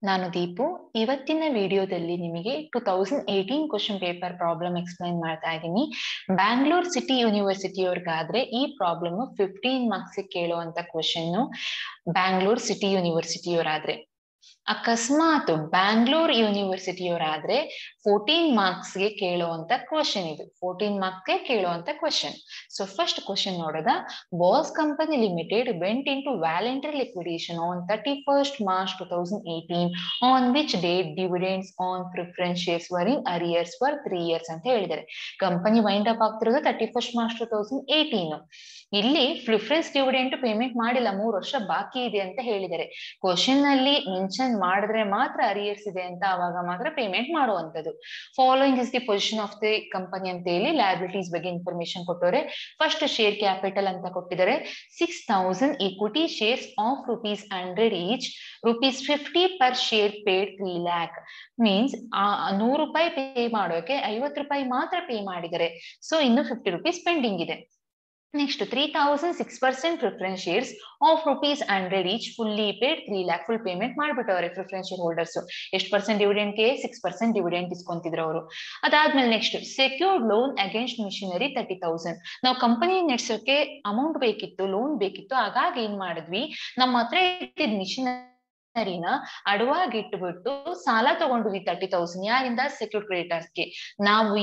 ನಾನು ದೀಪು. ಇವತ್ತಿನ ವಿಡಿಯೋದಲ್ಲಿ ನಿಮಗೆ 2018 ಕ್ವಶನ್ ಪೇಪರ್ ಪ್ರಾಬ್ಲಮ್ ಎಕ್ಸ್ಪ್ಲೈನ್ ಮಾಡ್ತಾ ಇದ್ದೀನಿ. ಬ್ಯಾಂಗ್ಳೂರ್ ಸಿಟಿ ಯೂನಿವರ್ಸಿಟಿಯವ್ರಿಗಾದ್ರೆ ಈ ಪ್ರಾಬ್ಲಮ್ 15 ಮಾರ್ಕ್ಸ್ ಕೇಳುವಂತ ಕ್ವಶನ್. ಬ್ಯಾಂಗ್ಳೂರ್ ಸಿಟಿ ಯೂನಿವರ್ಸಿಟಿಯವರಾದ್ರೆ, ಅಕಸ್ಮಾತ್ ಬ್ಯಾಂಗ್ಳೂರ್ ಯೂನಿವರ್ಸಿಟಿಯವರಾದ್ರೆ 14 ಮಾರ್ಕ್ಸ್ಗೆ ಕೇಳುವಂತ ಕ್ವಶನ್ ಇದು. 14 ಮಾರ್ಕ್ಸ್ಗೆ ಕೇಳುವಂತ ಕ್ವಶನ್. ಸೊ ಫಸ್ಟ್ ಕ್ವಶನ್ ನೋಡೋದ, boss company limited went into voluntary liquidation on 31st March 2018 on which date dividends on preference shares were in arrears for 3 years ಅಂತ ಹೇಳಿದ್ದಾರೆ. ಕಂಪನಿ ವೈಂಡ್ ಅಪ್ ಆಗ್ತಿರೋದು 31st March 2018. ಇಲ್ಲಿ preference dividend payment ಮಾಡಿಲ್ಲ, 3 ವರ್ಷ ಬಾಕಿ ಇದೆ ಅಂತ ಹೇಳಿದ್ದಾರೆ. ಕ್ವಶನ್ ಅಲ್ಲಿ ಮೆನ್ಷನ್ ಮಾಡಿದ್ರೆ ಮಾತ್ರ ಅರಿಯರ್ಸ್ ಇದೆ ಅಂತ, ಅವಾಗ ಮಾತ್ರ ಪೇಮೆಂಟ್ ಮಾಡುವಂತದ್ದು. Following is the position of the company ಅಂತ ಹೇಳಿ ಲಯಬಿಲಿಟೀಸ್ ಬಗ್ಗೆ ಇನ್ಫಾರ್ಮೇಶನ್ ಕೊಟ್ಟವ್ರೆ. ಫಸ್ಟ್ ಶೇರ್ ಕ್ಯಾಪಿಟಲ್ ಅಂತ ಕೊಟ್ಟಿದ್ದಾರೆ 6000 equity shares of ₹100 each, ₹50 per share paid 3 lakh. Means ₹100 pay ಮಾಡೋಕೆ ₹50 ಮಾತ್ರ ಪೇ ಮಾಡಿದ್ದಾರೆ. ಸೊ ಇನ್ನು ₹50 ಪೆಂಡಿಂಗ್ ಇದೆ. Next 3006% preference shares of ₹100 each, fully paid 3 lakh. Full payment ಮಾಡ್ಬಿಟ್ಟವ್ರೆ ಪ್ರಿಫರೆನ್ಸ್ ಶೇರ್ ಹೋಲ್ಡರ್ಸ್. ಎಷ್ಟು ಪರ್ಸೆಂಟ್ ಡಿವಿಡೆಂಡ್ಗೆ? 6% ಡಿವಿಡೆಂಟ್ ಇಸ್ಕೊಂತಿದ್ರು ಅವರು. ಅದಾದ್ಮೇಲೆ next secured loan against machinery 30,000. ನಾವು ಕಂಪನಿ ನಡೆಸೋಕೆ ಅಮೌಂಟ್ ಬೇಕಿತ್ತು, ಲೋನ್ ಬೇಕಿತ್ತು. ಹಾಗಾಗಿ ಏನ್ ಮಾಡಿದ್ವಿ, ನಮ್ಮ ಹತ್ರ ಇದ್ದಿದ್ ಮಿಷನರಿನ ಅಡವಾಗಿಟ್ಬಿಟ್ಟು ಸಾಲ ತಗೊಂಡ್ವಿ 30,000. ಯಾರಿಂದ? ಸೆಕ್ಯೂರ್ಡ್ ಕ್ರೆಡಿಟರ್ಸ್ಗೆ. ನಾವು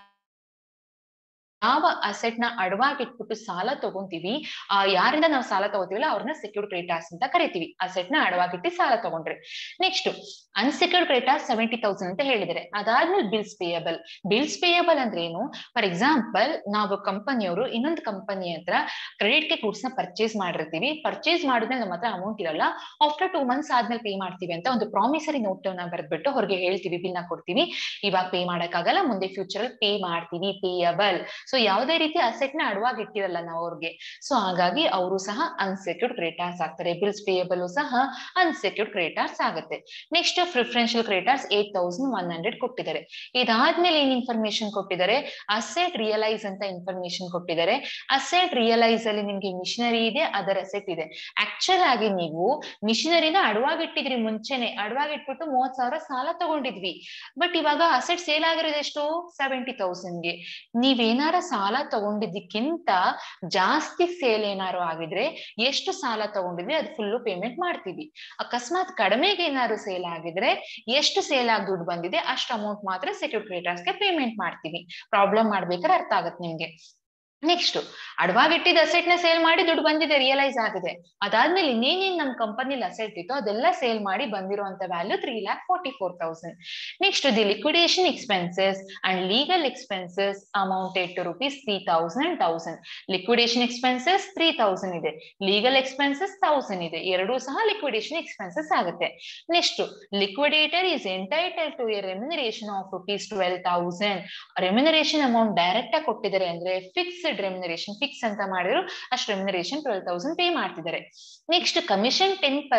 ಯಾವ ಅಸೆಟ್ ನ ಅಡವಾಗಿಟ್ಬಿಟ್ಟು ಸಾಲ ತಗೊಂತೀವಿ, ಯಾರಿಂದ ನಾವು ಸಾಲ ತಗೋತೀವಲ್ಲ ಅವ್ರನ್ನ ಸೆಕ್ಯೂರ್ಡ್ ಕ್ರೆಡಿಟರ್ಸ್ ಅಂತ ಕರಿತೀವಿ. ಅಸೆಟ್ ನ ಅಡವಾಗಿಟ್ಟು ಸಾಲ ತಗೊಂಡ್ರೆ. ನೆಕ್ಸ್ಟ್ ಅನ್ಸೆಕ್ಯೂರ್ಡ್ ಕ್ರೆಡಿಟರ್ಸ್ 70,000 ಅಂತ ಹೇಳಿದರೆ. ಅದಾದ್ಮೇಲೆ ಬಿಲ್ಸ್ ಪೇಯಬಲ್. ಬಿಲ್ಸ್ ಪೇಯಬಲ್ ಅಂದ್ರೆ ಏನು? ಫಾರ್ ಎಕ್ಸಾಂಪಲ್, ನಾವು ಕಂಪನಿಯವರು ಇನ್ನೊಂದು ಕಂಪನಿ ಹತ್ರ ಕ್ರೆಡಿಟ್ ಗೂಡ್ಸ್ ನ ಪರ್ಚೇಸ್ ಮಾಡಿರ್ತೀವಿ. ಪರ್ಚೇಸ್ ಮಾಡಿದ್ಮೇಲೆ ನಮ್ಮ ಹತ್ರ ಅಮೌಂಟ್ ಇರಲ್ಲ. ಆಫ್ಟರ್ 2 months ಆದ್ಮೇಲೆ ಪೇ ಮಾಡ್ತೀವಿ ಅಂತ ಒಂದು ಪ್ರಾಮಿಸರಿ ನೋಟ್ ನ ಬರೆದ್ಬಿಟ್ಟು ಅವ್ರಿಗೆ ಹೇಳ್ತೀವಿ, ಬಿಲ್ ನ ಕೊಡ್ತೀವಿ, ಇವಾಗ ಪೇ ಮಾಡಕ್ಕಾಗಲ್ಲ, ಮುಂದೆ ಫ್ಯೂಚರ್ ಅಲ್ಲಿ ಪೇ ಮಾಡ್ತೀವಿ. ಪೇಯಬಲ್. ಸೊ ಯಾವುದೇ ರೀತಿ ಅಸೆಟ್ ನ ಅಡವಾಗಿ ಇಟ್ಟಿರಲ್ಲ ನಾವು ಅವ್ರಿಗೆ. ಸೊ ಹಾಗಾಗಿ ಅವರು ಸಹ ಅನ್ಸೆಕ್ಯೂರ್ಡ್ ಕ್ರೆಡಿಟರ್ಸ್ ಆಗ್ತಾರೆ. ಬಿಲ್ಸ್ ಪೇಯಬಲ್ ಸಹ ಅನ್ಸೆಕ್ಯೂರ್ಡ್ ಕ್ರೆಡಿಟರ್ಸ್ ಆಗುತ್ತೆ. ನೆಕ್ಸ್ಟ್ ಪ್ರಿಫರೆನ್ಷಿಯಲ್ ಕ್ರೆಡಿಟರ್ಸ್ 8100 ಕೊಟ್ಟಿದ್ದಾರೆ. ಇದಾದ್ಮೇಲೆ ಏನ್ ಇನ್ಫಾರ್ಮೇಶನ್ ಕೊಟ್ಟಿದ್ದಾರೆ? ಅಸೆಟ್ ರಿಯಲೈಸ್ ಅಂತ ಇನ್ಫಾರ್ಮೇಶನ್ ಕೊಟ್ಟಿದ್ದಾರೆ. ಅಸೆಟ್ ರಿಯಲೈಸ್ ಅಲ್ಲಿ ನಿಮ್ಗೆ ಮಿಷನರಿ ಇದೆ, ಅದರ್ ಅಸೆಟ್ ಇದೆ. ಆಕ್ಚುಲ್ ಆಗಿ ನೀವು ಮಿಷನರಿನ ಅಡವಾಗಿಟ್ಟಿದ್ರಿ, ಮುಂಚೆನೆ ಅಡವಾಗಿಟ್ಬಿಟ್ಟು 30,000 ಸಾಲ ತಗೊಂಡಿದ್ವಿ. ಬಟ್ ಇವಾಗ ಅಸೆಟ್ ಸೇಲ್ ಆಗಿರೋದು ಎಷ್ಟು? 70,000ಗೆ. ನೀವೇನಾರ ಸಾಲ ತಗೊಂಡಿದ್ದಕ್ಕಿಂತ ಜಾಸ್ತಿ ಸೇಲ್ ಏನಾರು ಆಗಿದ್ರೆ ಎಷ್ಟು ಸಾಲ ತಗೊಂಡಿದ್ವಿ ಅದು ಫುಲ್ಲು ಪೇಮೆಂಟ್ ಮಾಡ್ತೀವಿ. ಅಕಸ್ಮಾತ್ ಕಡಿಮೆಗೆ ಏನಾದ್ರು ಸೇಲ್ ಆಗಿದ್ರೆ ಎಷ್ಟು ಸೇಲ್ ಆಗಿ ದುಡ್ಡು ಬಂದಿದೆ ಅಷ್ಟು ಅಮೌಂಟ್ ಮಾತ್ರ ಸೆಕ್ಯೂರ್ಡ್ ಕ್ರೆಡಿಟರ್ಸ್ಗೆ ಪೇಮೆಂಟ್ ಮಾಡ್ತೀವಿ. ಪ್ರಾಬ್ಲಮ್ ಮಾಡ್ಬೇಕಾದ್ರೆ ಅರ್ಥ ಆಗತ್ತೆ ನಿಮ್ಗೆ. ನೆಕ್ಸ್ಟ್ ಅಡವಾಗಿಟ್ಟಿದ್ದ ಅಸೆಟ್ ನ ಸೇಲ್ ಮಾಡಿ ದುಡ್ಡು ಬಂದಿದೆ, ರಿಯಲೈಸ್ ಆಗಿದೆ. ಅದಾದ್ಮೇಲೆ ಇನ್ನೇನೇನ್ ನಮ್ ಕಂಪನಿಲಿ ಅಸೆಟ್ ಇತ್ತು ಅದೆಲ್ಲ ಸೇಲ್ ಮಾಡಿ ಬಂದಿರುವಂತ value 3,44,000. Next the liquidation expenses and legal expenses amounted to ₹3,000. Liquidation expenses 3,000 ಇದೆ, ಲೀಗಲ್ ಎಕ್ಸ್ಪೆನ್ಸಸ್ 1,000 ಇದೆ. ಎರಡೂ ಸಹ ಲಿಕ್ವಿಡೇಷನ್ ಎಕ್ಸ್ಪೆನ್ಸಸ್ ಆಗುತ್ತೆ. Next liquidator is entitled to a remuneration of ₹12,000. Remuneration amount direct ಆಗಿ ಕೊಟ್ಟಿದ್ದಾರೆ ಅಂದ್ರೆ ಫಿಕ್ಸ್ಡ್ ರೆಮ್ಯುನರೇಷನ್, ಫಿಕ್ಸ್ ಅಂತ ಮಾಡಿದ್ರು ಅಷ್ಟು ರೆಮ್ಯುನರೇಷನ್ 12,000 ಪೇ ಮಾಡ್ತಿದ್ದಾರೆ. Next commission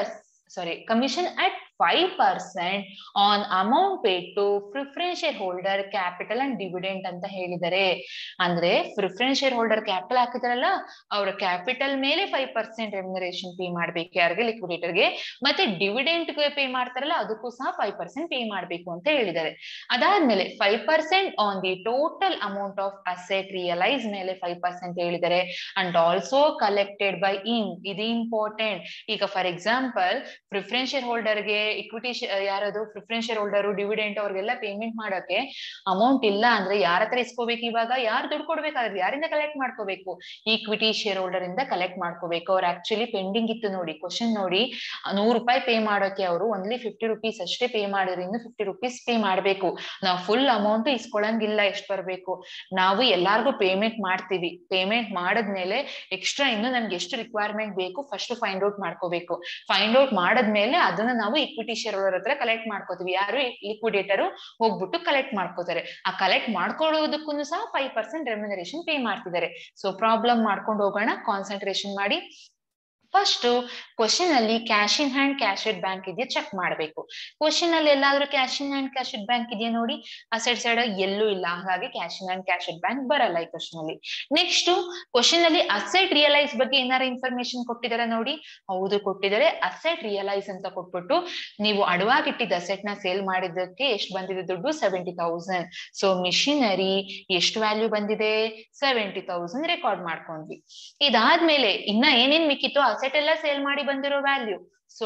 commission at 5% on amount paid to preference shareholder capital and dividend ಅಂತ ಹೇಳಿದ್ದಾರೆ. ಅಂದ್ರೆ ಪ್ರಿಫರೆನ್ಸ್ ಶೇರ್ ಹೋಲ್ಡರ್ ಕ್ಯಾಪಿಟಲ್ ಹಾಕಿದಾರಲ್ಲ, ಅವ್ರ ಕ್ಯಾಪಿಟಲ್ ಮೇಲೆ 5% ರೆಮ್ಯುನರೇಷನ್ ಪೇ ಮಾಡ್ಬೇಕು ಯಾರಿಗೆ? ಲಿಕ್ವಿಡೇಟರ್ಗೆ. ಮತ್ತೆ ಡಿವಿಡೆಂಟ್ ಪೇ ಮಾಡ್ತಾರಲ್ಲ ಅದಕ್ಕೂ ಸಹ 5% ಪೇ ಮಾಡ್ಬೇಕು ಅಂತ ಹೇಳಿದ್ದಾರೆ. ಅದಾದ್ಮೇಲೆ 5% on the total amount of asset realise ಮೇಲೆ 5% ಹೇಳಿದ್ದಾರೆ. ಅಂಡ್ ಆಲ್ಸೋ ಕಲೆಕ್ಟೆಡ್ ಬೈ ಇದು ಇಂಪಾರ್ಟೆಂಟ್. ಈಗ ಫಾರ್ ಎಕ್ಸಾಂಪಲ್ ಪ್ರಿಫರೆನ್ಸ್ ಶೇರ್ ಹೋಲ್ಡರ್ಗೆ ಇಕ್ವಿಟಿ ಯಾರದು ಪ್ರಿಫರೆನ್ಸ್ ಶೇರ್ ಹೋಲ್ಡರ್ ಡಿವಿಡೆಂಟ್ ಅವ್ರಿಗೆಲ್ಲ ಪೇಮೆಂಟ್ ಮಾಡೋಕೆ ಅಮೌಂಟ್ ಇಲ್ಲ ಅಂದ್ರೆ ಯಾರ ಹತ್ರ ಇಸ್ಕೋಬೇಕು? ಇವಾಗ ಯಾರು ದುಡ್ಡು ಕೊಡ್ಬೇಕಾದ್ರೆ ಯಾರಿಂದ ಕಲೆಕ್ಟ್ ಮಾಡ್ಕೋಬೇಕು? ಈಕ್ವಿಟಿ ಶೇರ್ ಹೋಲ್ಡರ್ ಇಂದ ಕಲೆಕ್ಟ್ ಮಾಡ್ಕೋಬೇಕು. ಅವ್ರು ಆಕ್ಚುಲಿ ಪೆಂಡಿಂಗ್ ಇತ್ತು ನೋಡಿ, ಕ್ವಶನ್ ನೋಡಿ, ₹100 ಪೇ ಮಾಡೋಕೆ ಅವರು ಓನ್ಲಿ ₹50 ಅಷ್ಟೇ ಪೇ ಮಾಡಿದ್ರೆ ಇನ್ನು ₹50 ಪೇ ಮಾಡ್ಬೇಕು. ನಾವು ಫುಲ್ ಅಮೌಂಟ್ ಇಸ್ಕೊಳಂಗಿಲ್ಲ. ಎಷ್ಟು ಬರ್ಬೇಕು? ನಾವು ಎಲ್ಲಾರ್ಗು ಪೇಮೆಂಟ್ ಮಾಡ್ತೀವಿ. ಪೇಮೆಂಟ್ ಮಾಡದ್ಮೇಲೆ ಎಕ್ಸ್ಟ್ರಾ ಇನ್ನು ನಮ್ಗೆ ಎಷ್ಟು ರಿಕ್ವೈರ್ಮೆಂಟ್ ಬೇಕು ಫಸ್ಟ್ ಫೈಂಡ್ ಔಟ್ ಮಾಡ್ಕೋಬೇಕು. ಫೈಂಡ್ ಔಟ್ ಮಾಡದ್ಮೇಲೆ ಅದನ್ನ ನಾವು ಇಕ್ವಿಟಿ ಶೇರ್ ಹೋಲ್ಡರ್ ಹತ್ರ ಕಲೆಕ್ಟ್ ಮಾಡ್ಕೋತೀವಿ. ಯಾರು? ಲಿಕ್ವಿಡೇಟರ್ ಹೋಗ್ಬಿಟ್ಟು ಕಲೆಕ್ಟ್ ಮಾಡ್ಕೋತಾರೆ. ಆ ಕಲೆಕ್ಟ್ ಮಾಡ್ಕೊಳ್ಳೋದಕ್ಕೂ ಸಹ 5% ರೆಮ್ಯುನರೇಷನ್ ಪೇ ಮಾಡ್ತಿದ್ದಾರೆ. ಸೊ ಪ್ರಾಬ್ಲಮ್ ಮಾಡ್ಕೊಂಡು ಹೋಗೋಣ, ಕಾನ್ಸಂಟ್ರೇಷನ್ ಮಾಡಿ. ಫಸ್ಟ್ ಕ್ವಶನ್ ಅಲ್ಲಿ cash in hand cash at bank ಇದೆಯಾ ಚೆಕ್ ಮಾಡಬೇಕು. ಕ್ವಶನ್ ಅಲ್ಲಿ ಎಲ್ಲಾದ್ರೂ cash in hand cash at bank ಇದೆಯಾ ನೋಡಿ, ಅಸೆಟ್ ಸೈಡ್ ಎಲ್ಲೂ ಇಲ್ಲ, ಹಾಗಾಗಿ cash in hand cash at bank ಬರಲ್ಲ ಈ ಕ್ವಶನ್ ಅಲ್ಲಿ. ನೆಕ್ಸ್ಟ್ ಕ್ವಶನ್ ಅಲ್ಲಿ ಅಸೆಟ್ ರಿಯಲೈಸ್ ಬಗ್ಗೆ ಏನಾರ ಇನ್ಫಾರ್ಮೇಶನ್ ಕೊಟ್ಟಿದ್ದಾರೆ ನೋಡಿ, ಹೌದು ಕೊಟ್ಟಿದ್ದಾರೆ. ಅಸೆಟ್ ರಿಯಲೈಸ್ ಅಂತ ಕೊಟ್ಬಿಟ್ಟು ನೀವು ಅಡವಾಗಿಟ್ಟಿದ್ದ ಅಸೆಟ್ ನ ಸೇಲ್ ಮಾಡಿದ್ದಕ್ಕೆ ಎಷ್ಟು ಬಂದಿದೆ ದುಡ್ಡು, 70,000. ಸೊ ಮಿಷಿನರಿ ಎಷ್ಟು ವ್ಯಾಲ್ಯೂ ಬಂದಿದೆ, 70,000 ರೆಕಾರ್ಡ್ ಮಾಡ್ಕೊಂಡ್ವಿ. ಇದಾದ್ಮೇಲೆ ಇನ್ನ ಏನೇನ್ ಮಿಕ್ಕಿತ್ತು, ಅಸೆಟ್ ಎಲ್ಲ ಸೇಲ್ ಮಾಡಿ ಬಂದಿರೋ value. So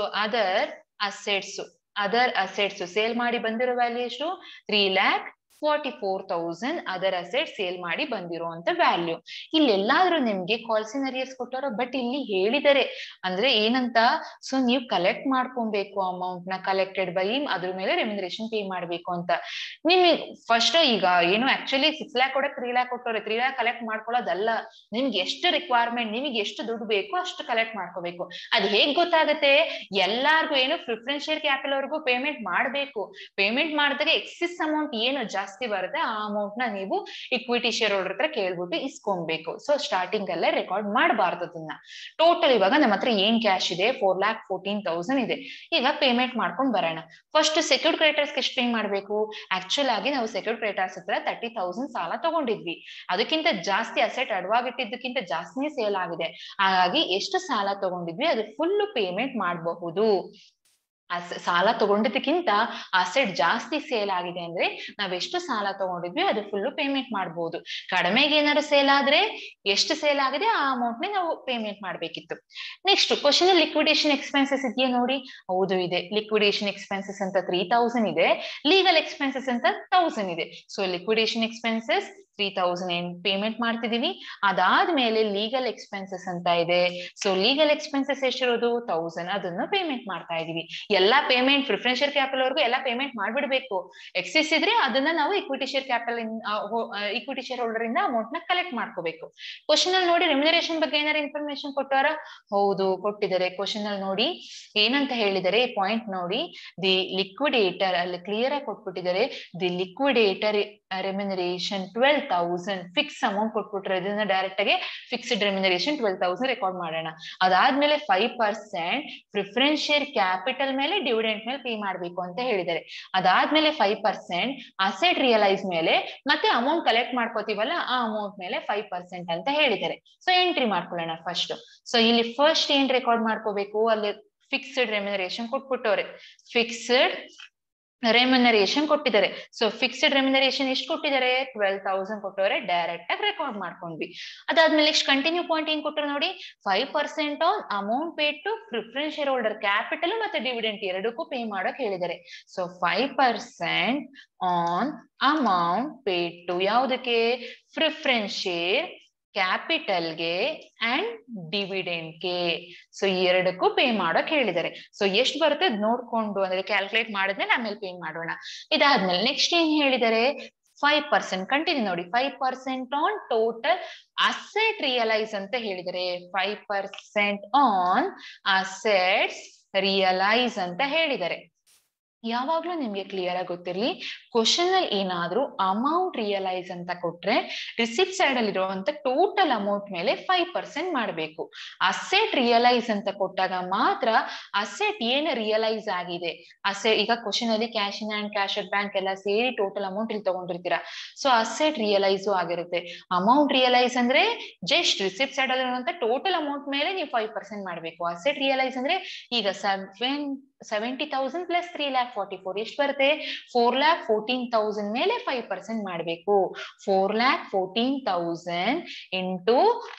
other assets sale ಮಾಡಿ ಬಂದಿರೋ ವ್ಯಾಲ್ಯೂ ಎಷ್ಟು, 3,44,000 ಅದರ್ ಅಸೆಟ್ ಸೇಲ್ ಮಾಡಿ ಬಂದಿರುವಂತ ವ್ಯಾಲ್ಯೂ. ಇಲ್ಲೆಲ್ಲಾದ್ರೂ ನಿಮ್ಗೆ ಕಾಲ್ಸಿನರಿಯರ್ಸ್ ಕೊಟ್ಟಾರೋ, ಬಟ್ ಇಲ್ಲಿ ಹೇಳಿದರೆ ಅಂದ್ರೆ ಏನಂತ, ಸೊ ನೀವು ಕಲೆಕ್ಟ್ ಮಾಡ್ಕೊಬೇಕು ಅಮೌಂಟ್ ನ, ಕಲೆಕ್ಟೆಡ್ ಬೈ ಅದ್ರ ಮೇಲೆ ರೆಮ್ಯುನರೇಷನ್ ಪೇ ಮಾಡ್ಬೇಕು ಅಂತ. ನಿಮ್ಗೆ ಫಸ್ಟ್ ಈಗ ಏನು ಆಕ್ಚುಲಿ 6 lakh ಕೊಡಕ್ 3 lakh ಕೊಟ್ಟವ್ರೆ, 3 lakh ಕಲೆಕ್ಟ್ ಮಾಡ್ಕೊಳ್ಳೋದಲ್ಲ. ನಿಮ್ಗೆ ಎಷ್ಟು ರಿಕ್ವೈರ್ಮೆಂಟ್, ನಿಮಗೆ ಎಷ್ಟು ದುಡ್ಡು ಬೇಕು ಅಷ್ಟು ಕಲೆಕ್ಟ್ ಮಾಡ್ಕೋಬೇಕು. ಅದ್ ಹೇಗ್ ಗೊತ್ತಾಗುತ್ತೆ, ಎಲ್ಲಾರ್ಗು ಏನು ಪ್ರಿಫರೆನ್ಶಿಯಲ್ ಕ್ಯಾಪಿಟಲ್ ಅವ್ರಿಗೂ ಪೇಮೆಂಟ್ ಮಾಡ್ಬೇಕು. ಪೇಮೆಂಟ್ ಮಾಡಿದಾಗ ಎಕ್ಸಿಸ್ ಅಮೌಂಟ್ ಏನು ಜಾಸ್ತಿ ಬರುತ್ತೆ ಆ ಅಮೌಂಟ್ ನ ನೀವು ಇಕ್ವಿಟಿ ಶೇರ್ ಹೋಲ್ಡರ್ ಹತ್ರ ಕೇಳ್ಬಿಟ್ಟು ಇಸ್ಕೊಬೇಕು. ಸೊ ಸ್ಟಾರ್ಟಿಂಗ್ ಅಲ್ಲೇ ರೆಕಾರ್ಡ್ ಮಾಡಬಾರ್ದು ಅದನ್ನ. ಟೋಟಲ್ ಇವಾಗ ನಮ್ಮ ಹತ್ರ ಏನ್ ಕ್ಯಾಶ್ ಇದೆ, 4,14,000 ಇದೆ. ಈಗ ಪೇಮೆಂಟ್ ಮಾಡ್ಕೊಂಡ್ ಬರೋಣ. ಫಸ್ಟ್ ಸೆಕ್ಯೂರ್ಡ್ ಕ್ರೆಡಿಟರ್ಸ್ ಎಷ್ಟು ಪೇ ಮಾಡ್ಬೇಕು, ಆಕ್ಚುಲ್ ಆಗಿ ನಾವು ಸೆಕ್ಯೂರ್ಡ್ ಕ್ರೆಡಿಟರ್ಸ್ ಹತ್ರ 30,000 ಸಾಲ ತಗೊಂಡಿದ್ವಿ. ಅದಕ್ಕಿಂತ ಜಾಸ್ತಿ ಅಸೆಟ್ ಅಡವಾಗಿಟ್ಟಿದ್ದಕ್ಕಿಂತ ಜಾಸ್ತಿನೇ ಸೇಲ್ ಆಗಿದೆ. ಹಾಗಾಗಿ ಎಷ್ಟು ಸಾಲ ತಗೊಂಡಿದ್ವಿ ಅದು ಫುಲ್ ಪೇಮೆಂಟ್ ಮಾಡಬಹುದು. ಸಾಲ ತಗೊಂಡಿದ್ದಕ್ಕಿಂತ ಅಸೆಟ್ ಜಾಸ್ತಿ ಸೇಲ್ ಆಗಿದೆ ಅಂದ್ರೆ ನಾವೆಷ್ಟು ಸಾಲ ತಗೊಂಡಿದ್ವಿ ಅದು ಫುಲ್ ಪೇಮೆಂಟ್ ಮಾಡಬಹುದು. ಕಡಿಮೆಗೆ ಏನಾದ್ರು ಸೇಲ್ ಆದ್ರೆ ಎಷ್ಟು ಸೇಲ್ ಆಗಿದೆ ಆ ಅಮೌಂಟ್ ನೇ ನಾವು ಪೇಮೆಂಟ್ ಮಾಡ್ಬೇಕಿತ್ತು. ನೆಕ್ಸ್ಟ್ ಕ್ವಶನ್ ಲಿಕ್ವಿಡೇಷನ್ ಎಕ್ಸ್ಪೆನ್ಸಸ್ ಇದೆಯಾ ನೋಡಿ, ಹೌದು ಇದೆ. ಲಿಕ್ವಿಡೇಷನ್ ಎಕ್ಸ್ಪೆನ್ಸಸ್ ಅಂತ 3,000 ಇದೆ, ಲೀಗಲ್ ಎಕ್ಸ್ಪೆನ್ಸಸ್ ಅಂತ 1,000 ಇದೆ. ಸೊ ಲಿಕ್ವಿಡೇಷನ್ ಎಕ್ಸ್ಪೆನ್ಸಸ್ 3,000 ಪೇಮೆಂಟ್ ಮಾಡ್ತಿದೀವಿ. ಅದಾದ್ಮೇಲೆ ಲೀಗಲ್ ಎಕ್ಸ್ಪೆನ್ಸಸ್ ಅಂತ ಇದೆ. ಸೊ ಲೀಗಲ್ ಎಕ್ಸ್ಪೆನ್ಸಸ್ ಎಷ್ಟಿರೋದು 1,000, ಅದನ್ನು ಪೇಮೆಂಟ್ ಮಾಡ್ತಾ ಇದೀವಿ. ಎಲ್ಲಾ ಪೇಮೆಂಟ್ ಪ್ರಿಫರೆನ್ಶಿಯಲ್ ಕ್ಯಾಪಿಟಲ್ ವರ್ಗು ಎಲ್ಲಾ ಪೇಮೆಂಟ್ ಮಾಡ್ಬಿಡ್ಬೇಕು. ಎಕ್ಸೆಸ್ ಇದ್ರೆ ಅದನ್ನ ನಾವು equity share capital equity shareholder ಇಂದ ಅಮೌಂಟ್ ನ ಕಲೆಕ್ಟ್ ಮಾಡ್ಕೋಬೇಕು. ಕ್ವಶನ್ ಅಲ್ಲಿ ನೋಡಿ ರೆಮ್ಯುನರೇಷನ್ ಬಗ್ಗೆ ಏನಾರ ಇನ್ಫಾರ್ಮೇಶನ್ ಕೊಟ್ಟಾರ, ಹೌದು ಕೊಟ್ಟಿದ್ದಾರೆ. ಕ್ವಶನ್ ಅಲ್ಲಿ ನೋಡಿ ಏನಂತ ಹೇಳಿದರೆ, ಪಾಯಿಂಟ್ ನೋಡಿ, ದಿ ಲಿಕ್ವಿಡೇಟರ್ ಅಲ್ಲಿ ಕ್ಲಿಯರ್ ಆಗಿ ಕೊಟ್ಬಿಟ್ಟಿದ್ದಾರೆ. The liquidator remuneration 12,000 fix amount ಕೊಟ್ಬಿಟ್ರೆ ಇದನ್ನ ಡೈರೆಕ್ಟ್ ಆಗಿ ಫಿಕ್ಸ್ಡ್ ರೆಮ್ಯುನರೇಷನ್ 12,000 ರೆಕಾರ್ಡ್ ಮಾಡೋಣ. ಅದಾದ್ಮೇಲೆ 5% ಪ್ರಿಫರೆನ್ಶಿಯಲ್ ಕ್ಯಾಪಿಟಲ್ ಮೇಲೆ ಡಿವಿಡೆಂಟ್ ಮೇಲೆ ಪೇ ಮಾಡ್ಬೇಕು ಅಂತ ಹೇಳಿದ್ದಾರೆ. ಅದಾದ್ಮೇಲೆ 5% ಅಸೆಟ್ ರಿಯಲೈಸ್ ಮೇಲೆ ಮತ್ತೆ ಅಮೌಂಟ್ ಕಲೆಕ್ಟ್ ಮಾಡ್ಕೋತೀವಲ್ಲ ಆ ಅಮೌಂಟ್ ಮೇಲೆ 5% ಅಂತ ಹೇಳಿದ್ದಾರೆ. ಸೊ ಎಂಟ್ರಿ ಮಾಡ್ಕೊಳ್ಳೋಣ ಫಸ್ಟ್. ಸೊ ಇಲ್ಲಿ ಫಸ್ಟ್ ಏನ್ ರೆಕಾರ್ಡ್ ಮಾಡ್ಕೋಬೇಕು, ಅಲ್ಲಿ ಫಿಕ್ಸ್ಡ್ ರೆಮ್ಯುನರೇಷನ್ ಕೊಟ್ಬಿಟ್ಟವ್ರೆ. ಫಿಕ್ಸ್ಡ್ ರೆಮ್ಯುನರೇಷನ್ ಕೊಟ್ಟಿದ್ದಾರೆ. ಸೊ ಫಿಕ್ಸ್ಡ್ ರೆಮ್ಯುನರೇಷನ್ ಎಷ್ಟು ಕೊಟ್ಟಿದ್ದಾರೆ, 12,000 ಕೊಟ್ಟವ್ರೆ. ಡೈರೆಕ್ಟ್ ಆಗಿ ರೆಕಾರ್ಡ್ ಮಾಡ್ಕೊಂಡ್ವಿ. ಅದಾದ್ಮೇಲೆ ನೆಕ್ಸ್ಟ್ ಕಂಟಿನ್ಯೂ ಪಾಯಿಂಟ್ ಏನ್ ಕೊಟ್ಟರು ನೋಡಿ, 5% on amount paid to preference shareholder, capital ಮತ್ತೆ ಡಿವಿಡೆಂಟ್ ಎರಡಕ್ಕೂ ಪೇ ಮಾಡಕ್ ಹೇಳಿದ್ದಾರೆ. So 5% on amount paid to ಯಾವುದಕ್ಕೆ, ಪ್ರಿಫರೆನ್ಸ್ ಶೇರ್ ಕ್ಯಾಪಿಟಲ್ಗೆ ಅಂಡ್ ಡಿವಿಡೆಂಡ್ಗೆ. ಸೊ ಈ ಎರಡಕ್ಕೂ ಪೇ ಮಾಡಕ್ ಹೇಳಿದ್ದಾರೆ. ಸೊ ಎಷ್ಟು ಬರುತ್ತೆ ನೋಡ್ಕೊಂಡು ಅಂದ್ರೆ ಕ್ಯಾಲ್ಕುಲೇಟ್ ಮಾಡಿದ್ಮೇಲೆ ಆಮೇಲೆ ಪೇ ಮಾಡೋಣ. ಇದಾದ್ಮೇಲೆ ನೆಕ್ಸ್ಟ್ ಏನ್ ಹೇಳಿದ್ದಾರೆ, 5% ಕಂಟಿನ್ಯೂ ನೋಡಿ, 5% ಆನ್ ಟೋಟಲ್ ಅಸೆಟ್ ರಿಯಲೈಸ್ ಅಂತ ಹೇಳಿದರೆ. 5% ಆನ್ ಅಸೆಟ್ಸ್ ರಿಯಲೈಸ್ ಅಂತ ಹೇಳಿದ್ದಾರೆ. ಯಾವಾಗ್ಲೂ ನಿಮ್ಗೆ ಕ್ಲಿಯರ್ ಆಗಿ ಗೊತ್ತಿರ್ಲಿ, ಕ್ವಶನ್ ಅಲ್ಲಿ ಏನಾದ್ರೂ ಅಮೌಂಟ್ ರಿಯಲೈಸ್ ಅಂತ ಕೊಟ್ರೆ ರಿಸಿಪ್ಟ್ ಸೈಡ್ ಅಲ್ಲಿ ಇರುವಂತ ಟೋಟಲ್ ಅಮೌಂಟ್ ಮೇಲೆ 5% ಮಾಡಬೇಕು. ಅಸೆಟ್ ರಿಯಲೈಸ್ ಅಂತ ಕೊಟ್ಟಾಗ ಮಾತ್ರ ಅಸೆಟ್ ಏನು ರಿಯಲೈಸ್ ಆಗಿದೆ, ಅಸೆಟ್ ಈಗ ಕ್ವಶನ್ ಅಲ್ಲಿ cash in hand cash at bank ಎಲ್ಲ ಸೇರಿ ಟೋಟಲ್ ಅಮೌಂಟ್ ಇಲ್ಲಿ ತಗೊಂಡಿರ್ತೀರಾ. ಸೊ ಅಸೆಟ್ ರಿಯಲೈಸ್ ಆಗಿರುತ್ತೆ. ಅಮೌಂಟ್ ರಿಯಲೈಸ್ ಅಂದ್ರೆ ಜಸ್ಟ್ ರಿಸಿಪ್ಟ್ ಸೈಡ್ ಅಲ್ಲಿ ಇರುವಂತ ಟೋಟಲ್ ಅಮೌಂಟ್ ಮೇಲೆ ನೀವು 5% ಮಾಡಬೇಕು. ಅಸೆಟ್ ರಿಯಲೈಸ್ ಅಂದ್ರೆ ಈಗ 70,000 ಪ್ಲಸ್ 3,44,000 ಎಷ್ಟು ಬರುತ್ತೆ, 4,14,000 ಮೇಲೆ 5% ಮಾಡಬೇಕು. 4,14,000 ಇಂಟು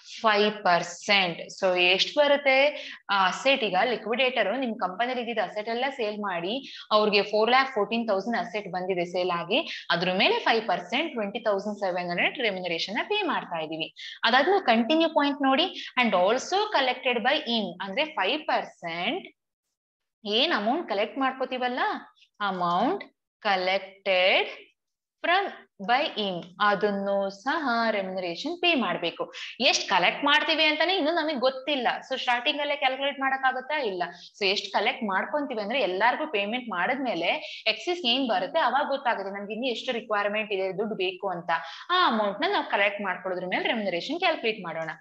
5%. ಸೊ ಎಷ್ಟು ಬರುತ್ತೆ, ಅಸೆಟ್ ಈಗ ಲಿಕ್ವಿಡೇಟರ್ ನಿಮ್ ಕಂಪನಿ ಇದ್ದಿದ್ದ ಅಸೆಟ್ ಎಲ್ಲ ಸೇಲ್ ಮಾಡಿ ಅವ್ರಿಗೆ 4,14,000 ಅಸೆಟ್ ಬಂದಿದೆ ಸೇಲ್ ಆಗಿ, ಅದ್ರ ಮೇಲೆ 5% 20,700 ರೆಮ್ಯುನರೇಷನ್ ಪೇ ಮಾಡ್ತಾ ಇದೀವಿ. ಅದಾದ್ಮೇಲೆ ಕಂಟಿನ್ಯೂ ಪಾಯಿಂಟ್ ನೋಡಿ, and also collected by in ಅಂದ್ರೆ 5% ಏನ್ ಅಮೌಂಟ್ ಕಲೆಕ್ಟ್ ಮಾಡ್ಕೋತೀವಲ್ಲ, amount collected from by in ಅದನ್ನು ಸಹ ರೆಮ್ಯುನರೇಷನ್ ಪೇ ಮಾಡ್ಬೇಕು. ಎಷ್ಟ್ ಕಲೆಕ್ಟ್ ಮಾಡ್ತೀವಿ ಅಂತಾನೆ ಇನ್ನು ನಮಗೆ ಗೊತ್ತಿಲ್ಲ. ಸೊ ಸ್ಟಾರ್ಟಿಂಗ್ ಅಲ್ಲೇ ಕ್ಯಾಲ್ಕುಲೇಟ್ ಮಾಡಕ್ ಆಗುತ್ತಾ ಇಲ್ಲ. ಸೊ ಎಷ್ಟ್ ಕಲೆಕ್ಟ್ ಮಾಡ್ಕೊಂತೀವಿ ಅಂದ್ರೆ ಎಲ್ಲಾರ್ಗು ಪೇಮೆಂಟ್ ಮಾಡಿದ್ಮೇಲೆ ಎಕ್ಸಿಸ್ ಏನ್ ಬರುತ್ತೆ ಅವಾಗ ಗೊತ್ತಾಗುತ್ತೆ ನಮ್ಗೆ ಇನ್ನು ಎಷ್ಟು ರಿಕ್ವೈರ್ಮೆಂಟ್ ಇದೆ, ದುಡ್ಡು ಬೇಕು ಅಂತ. ಆ ಅಮೌಂಟ್ ನ ನಾವು ಕಲೆಕ್ಟ್ ಮಾಡ್ಕೊಳ್ಳೋದ್ರ ಮೇಲೆ ರೆಮ್ಯುನರೇಷನ್ ಕ್ಯಾಲ್ಕುಲೇಟ್ ಮಾಡೋಣ.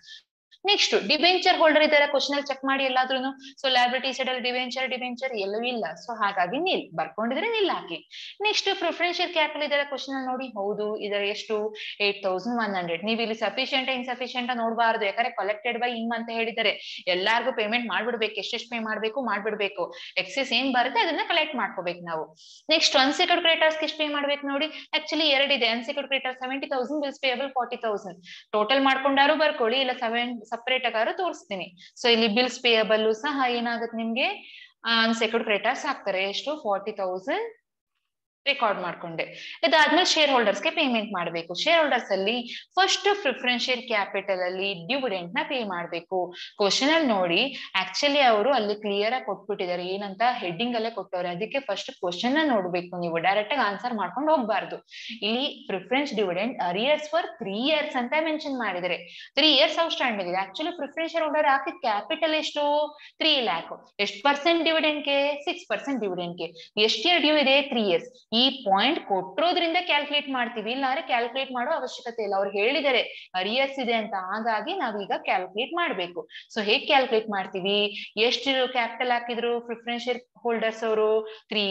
ನೆಕ್ಸ್ಟ್ ಡಿಬೆಂಚರ್ ಹೋಲ್ಡರ್ ಇದಾರೆ, ಕ್ವಶನ್ ಅಲ್ಲಿ ಚೆಕ್ ಮಾಡಿ ಎಲ್ಲಾದ್ರೂ. ಸೊ ಲಯಬಿಲಿಟಿ ಸೈಡ್ ಅಲ್ಲಿ ಡಿಬೆಂಚರ್ ಎಲ್ಲೂ ಇಲ್ಲ, ಸೊ ಹಾಗಾಗಿ ನಿಲ್ ಬರ್ಕೊಂಡಿದ್ರೆ ನಿಲ್ ಹಾಕಿ. ನೆಕ್ಸ್ಟ್ ಪ್ರಿಫರೆನ್ಷಿಯಲ್ ಕ್ಯಾಪಿಟಲ್ ಇದಾರೆ, ಕ್ವಶನ್ ಅಲ್ಲಿ ನೋಡಿ, ಹೌದು ಇದರ ಎಷ್ಟು 8100. ನೀವು ಇಲ್ಲಿ ಸಫಿಶಿಯಂಟ್ ಇನ್ಸಫಿಶಿಯಂಟ್ ನೋಡಬಾರ್ದು, ಯಾಕಂದ್ರೆ ಕಲೆಕ್ಟೆಡ್ ಬೈ ಇಮ್ ಅಂತ ಹೇಳಿದರೆ ಎಲ್ಲಾರ್ಗು ಪೇಮೆಂಟ್ ಮಾಡ್ಬಿಡ್ಬೇಕು, ಎಷ್ಟೆಷ್ಟು ಪೇ ಮಾಡ್ಬಿಡ್ಬೇಕು. ಎಕ್ಸೆಸ್ ಏನ್ ಬರುತ್ತೆ ಅದನ್ನ ಕಲೆಕ್ಟ್ ಮಾಡ್ಕೋಬೇಕು ನಾವು. ನೆಕ್ಸ್ಟ್ ಅನ್ಸೆಕ್ಯೂರ್ಡ್ ಕ್ರೆಡಿಟರ್ಸ್ ಎಷ್ಟು ಪೇ ಮಾಡ್ಬೇಕು ನೋಡಿ, ಆಕ್ಚುಲಿ ಎರಡಿದೆ. Unsecured creditor 70,000, bills payable 40,000. Total ಮಾಡ್ಕೊಂಡಾರು ಬರ್ಕೊಳ್ಳಿ, ಇಲ್ಲ ಸಪರೇಟ್ ಆಗಾರು ತೋರಿಸ್ತೀನಿ. ಸೊ ಇಲ್ಲಿ ಬಿಲ್ಸ್ ಪೇಯಬಲ್ ಸಹ ಏನಾಗುತ್ತೆ ನಿಮ್ಗೆ ಅನ್ಸೆಕ್ಯೂರ್ಡ್ ಕ್ರೆಡಿಟರ್ಸ್ ಹಾಕ್ತಾರೆ. ಎಷ್ಟು 40,000 ರೆಕಾರ್ಡ್ ಮಾಡ್ಕೊಂಡೆ. ಇದಾದ್ಮೇಲೆ ಶೇರ್ ಹೋಲ್ಡರ್ಸ್ಗೆ ಪೇಮೆಂಟ್ ಮಾಡಬೇಕು. ಶೇರ್ ಹೋಲ್ಡರ್ಸ್ ಅಲ್ಲಿ ಫಸ್ಟ್ ಪ್ರಿಫರೆನ್ಷಿಯಲ್ ಕ್ಯಾಪಿಟಲ್ ಅಲ್ಲಿ ಡಿವಿಡೆಂಟ್ ನ ಪೇ ಮಾಡಬೇಕು. ಕ್ವಶನ್ ಅಲ್ಲಿ ನೋಡಿ, ಆಕ್ಚುಲಿ ಅವರು ಅಲ್ಲಿ ಕ್ಲಿಯರ್ ಆಗಿ ಕೊಟ್ಬಿಟ್ಟಿದ್ದಾರೆ, ಏನಂತ ಹೆಡ್ಡಿಂಗ್ ಅಲ್ಲೇ ಕೊಟ್ಟವ್ರೆ. ಅದಕ್ಕೆ ಫಸ್ಟ್ ಕ್ವಶನ್ ನ ನೋಡ್ಬೇಕು ನೀವು, ಡೈರೆಕ್ಟ್ ಆಗಿ ಆನ್ಸರ್ ಮಾಡ್ಕೊಂಡು ಹೋಗ್ಬಾರ್ದು. ಇಲ್ಲಿ preference dividend arrears for 3 years ಅಂತ ಮೆನ್ಷನ್ ಮಾಡಿದರೆ 3 years ಔಟ್ ಸ್ಟ್ಯಾಂಡಿಂಗ್ ಇದೆ. ಆಕ್ಚುಲಿ ಪ್ರಿಫರೆನ್ಷಿಯಲ್ ಹೋಲ್ಡರ್ ಹಾಕಿದ ಕ್ಯಾಪಿಟಲ್ ಎಷ್ಟು 3 lakh. ಎಷ್ಟು ಪರ್ಸೆಂಟ್ ಡಿವಿಡೆಂಟ್ಗೆ 6% ಡಿವಿಡೆಂಟ್ಗೆ. ಎಷ್ಟು ಇಯರ್ ಡ್ಯೂ ಇದೆ 3 years. ಈ ಪಾಯಿಂಟ್ ಕೊಟ್ಟಿರೋದ್ರಿಂದ ಕ್ಯಾಲ್ಕುಲೇಟ್ ಮಾಡ್ತೀವಿ, ಇಲ್ಲಾಂದ್ರೆ ಕ್ಯಾಲ್ಕುಲೇಟ್ ಮಾಡೋ ಅವಶ್ಯಕತೆ ಇಲ್ಲ. ಅವ್ರು ಹೇಳಿದರೆ ಅರಿಯರ್ಸ್ ಇದೆ ಅಂತ, ಹಾಗಾಗಿ ನಾವೀಗ ಕ್ಯಾಲ್ಕುಲೇಟ್ ಮಾಡ್ಬೇಕು. ಸೊ ಹೇಗ್ ಕ್ಯಾಲ್ಕುಲೇಟ್ ಮಾಡ್ತೀವಿ, ಎಷ್ಟು ಕ್ಯಾಪಿಟಲ್ ಹಾಕಿದ್ರು ಪ್ರಿಫರೆನ್ಷಿಯಲ್ ಹೋಲ್ಡರ್ಸ್ ಅವರು 3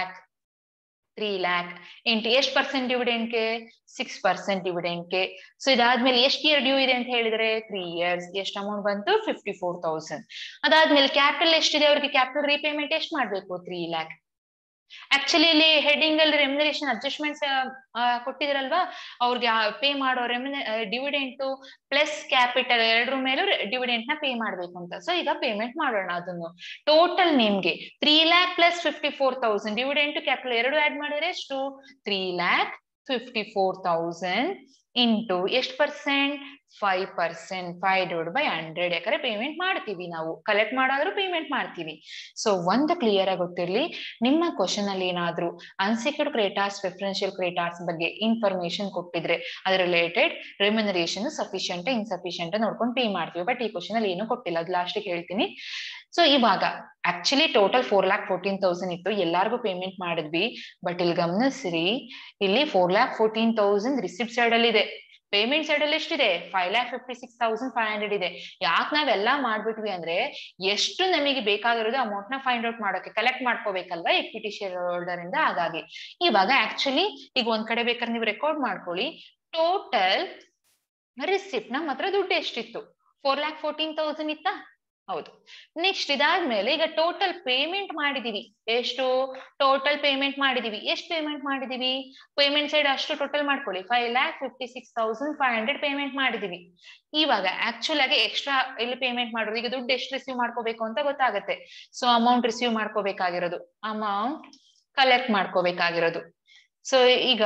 lakh ಇಂಟು ಎಷ್ಟು ಪರ್ಸೆಂಟ್ ಡಿವಿಡೆಂಟ್ಗೆ 6% ಡಿವಿಡೆಂಟ್ಗೆ. ಸೊ ಇದಾದ್ಮೇಲೆ ಎಷ್ಟು ಇಯರ್ ಡ್ಯೂ ಇದೆ ಅಂತ ಹೇಳಿದ್ರೆ 3 years. ಎಷ್ಟು ಅಮೌಂಟ್ ಬಂತು 54,000. ಅದಾದ್ಮೇಲೆ ಕ್ಯಾಪಿಟಲ್ ಎಷ್ಟಿದೆ ಅವ್ರಿಗೆ, ಕ್ಯಾಪಿಟಲ್ ರೀಪೇಮೆಂಟ್ ಎಷ್ಟು ಮಾಡ್ಬೇಕು 3 lakh. ಆಕ್ಚುಲಿ ಇಲ್ಲಿ ಹೆಡಿಂಗ್ ಅಲ್ಲಿ ರೆಮ್ಯುನರೇಷನ್ ಅಡ್ಜಸ್ಟ್ಮೆಂಟ್ಸ್ ಕೊಟ್ಟಿದ್ರಲ್ವಾ, ಅವ್ರಿಗೆ ಪೇ ಮಾಡೋ ಡಿವಿಡೆಂಟ್ ಪ್ಲಸ್ ಕ್ಯಾಪಿಟಲ್ ಎರಡರ ಮೇಲೂ ಡಿವಿಡೆಂಟ್ ನ ಪೇ ಮಾಡ್ಬೇಕು ಅಂತ. ಸೊ ಈಗ ಪೇಮೆಂಟ್ ಮಾಡೋಣ ಅದನ್ನು. ಟೋಟಲ್ ನಿಮ್ಗೆ 3 lakh ಪ್ಲಸ್ 54,000 ಡಿವಿಡೆಂಟ್ ಕ್ಯಾಪಿಟಲ್ ಎರಡು ಆಡ್ ಮಾಡಿದ್ರೆ ಎಷ್ಟು 3,54,000 ಇಂಟು ಎಷ್ಟು ಪರ್ಸೆಂಟ್ 5%, 5/100. ಯಾಕಂದ್ರೆ ಪೇಮೆಂಟ್ ಮಾಡ್ತೀವಿ ನಾವು, ಕಲೆಕ್ಟ್ ಮಾಡಾದ್ರೂ ಪೇಮೆಂಟ್ ಮಾಡ್ತೀವಿ. ಸೊ ಒಂದು ಕ್ಲಿಯರ್ ಆಗಿ ಗೊತ್ತಿರ್ಲಿ, ನಿಮ್ಮ ಕ್ವಶನ್ ಅಲ್ಲಿ ಏನಾದ್ರು ಅನ್ಸೆಕ್ಯೂರ್ಡ್ ಕ್ರೆಡಿಟರ್ಸ್ ಪ್ರಿಫರೆನ್ಷಿಯಲ್ ಕ್ರೆಡಿಟರ್ಸ್ ಬಗ್ಗೆ ಇನ್ಫಾರ್ಮೇಶನ್ ಕೊಟ್ಟಿದ್ರೆ ಅದ್ರ ರಿಲೇಟೆಡ್ ರೆಮ್ಯುನರೇಷನ್ ಸಫಿಶಿಯಂಟ್ ಇನ್ಸಫಿಶಿಯಂಟ್ ನೋಡ್ಕೊಂಡು ಪೇ ಮಾಡ್ತೀವಿ. ಬಟ್ ಈ ಕ್ವಶನ್ ಅಲ್ಲಿ ಏನು ಕೊಟ್ಟಿಲ್ಲ, ಅದು ಲಾಸ್ಟಿಗೆ ಹೇಳ್ತೀನಿ. ಸೊ ಇವಾಗ ಆಕ್ಚುಲಿ ಟೋಟಲ್ 4,14,000 ಇತ್ತು, ಎಲ್ಲಾರ್ಗು ಪೇಮೆಂಟ್ ಮಾಡಿದ್ವಿ. ಬಟ್ ಇಲ್ಲಿ ಗಮನಿಸ್ರಿ, ಇಲ್ಲಿ 4,14,000 ರಿಸಿಪ್ಟ್ ಸೈಡ್ ಅಲ್ಲಿ ಇದೆ, ಪೇಮೆಂಟ್ ಸೈಡ್ ಅಲ್ಲಿ ಎಷ್ಟಿದೆ 5,56,500 ಇದೆ. ಯಾಕೆ ನಾವೆಲ್ಲಾ ಮಾಡ್ಬಿಟ್ವಿ ಅಂದ್ರೆ, ಎಷ್ಟು ನಮಗೆ ಬೇಕಾಗಿರೋದು ಅಮೌಂಟ್ ನ ಫೈಂಡ್ ಔಟ್ ಮಾಡೋಕೆ, ಕಲೆಕ್ಟ್ ಮಾಡ್ಕೋಬೇಕಲ್ವಾ ಇಕ್ವಿಟಿ ಶೇರ್ ಹೋಲ್ಡರ್ ಇಂದ. ಹಾಗಾಗಿ ಇವಾಗ ಆಕ್ಚುಲಿ ಈಗ ಒಂದ್ ಕಡೆ ಬೇಕಾದ್ರೆ ನೀವು ರೆಕಾರ್ಡ್ ಮಾಡ್ಕೊಳ್ಳಿ, ಟೋಟಲ್ ರಿಸಿಪ್ಟ್ ನಮ್ಮ ಹತ್ರ ದುಡ್ಡು ಎಷ್ಟಿತ್ತು 4,14,000 ಇತ್ತಾ, ಹೌದು. ನೆಕ್ಸ್ಟ್ ಇದಾದ್ಮೇಲೆ ಈಗ ಟೋಟಲ್ ಪೇಮೆಂಟ್ ಮಾಡಿದೀವಿ, ಎಷ್ಟು ಟೋಟಲ್ ಪೇಮೆಂಟ್ ಮಾಡಿದೀವಿ, ಎಷ್ಟು ಪೇಮೆಂಟ್ ಮಾಡಿದೀವಿ, ಪೇಮೆಂಟ್ ಸೈಡ್ ಅಷ್ಟು ಟೋಟಲ್ ಮಾಡ್ಕೊಳ್ಳಿ, 5,56,500 ಪೇಮೆಂಟ್ ಮಾಡಿದೀವಿ. ಇವಾಗ ಆಕ್ಚುಲ್ ಆಗಿ ಎಕ್ಸ್ಟ್ರಾ ಇಲ್ಲಿ ಪೇಮೆಂಟ್ ಮಾಡೋದು, ಈಗ ದುಡ್ಡು ಎಷ್ಟು ರಿಸೀವ್ ಮಾಡ್ಕೋಬೇಕು ಅಂತ ಗೊತ್ತಾಗತ್ತೆ. ಸೊ ಅಮೌಂಟ್ ರಿಸೀವ್ ಮಾಡ್ಕೋಬೇಕಾಗಿರೋದು, ಅಮೌಂಟ್ ಕಲೆಕ್ಟ್ ಮಾಡ್ಕೋಬೇಕಾಗಿರೋದು. ಸೊ ಈಗ